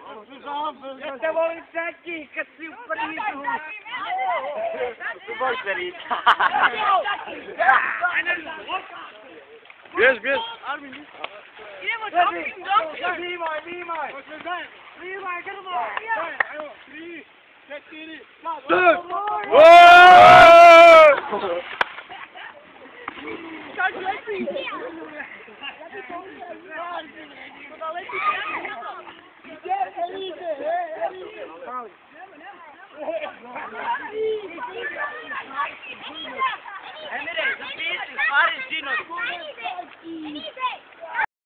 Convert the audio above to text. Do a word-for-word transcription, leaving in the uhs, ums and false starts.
Ja te volim čekih kad si u Parizu. Boj se Rita. Bjež, bjež. Idemo jumping, jumping. Nimaj, nimaj. Nimaj, grmo. Evo, tri, četiri, Kaži, leti. Emire, zapiši, spariš džinovi.